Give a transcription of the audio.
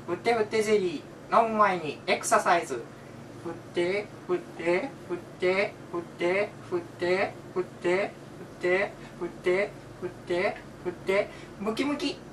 振って振ってゼリー飲む前にエクササイズ。振って振って振って振って振って振って振って振って振って振ってムキムキ。